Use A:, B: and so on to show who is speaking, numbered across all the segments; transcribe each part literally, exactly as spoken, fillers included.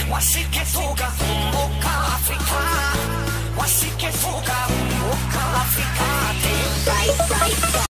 A: Wasikefuga, Mocha Africa. Wasikefuga, Mocha Africa. Right, right, right.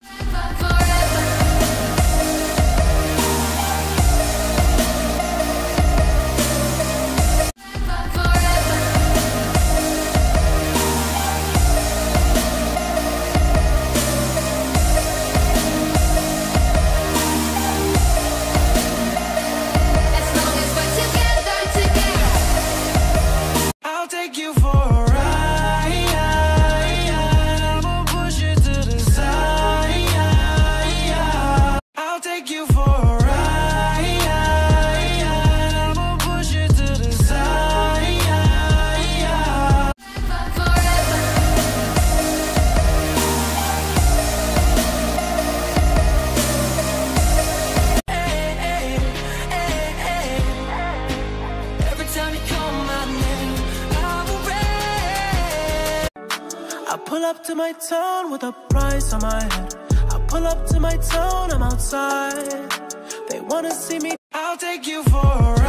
B: I pull up to my town with a price on my head. I pull up to my town, I'm outside. They wanna see me, I'll take you for a ride.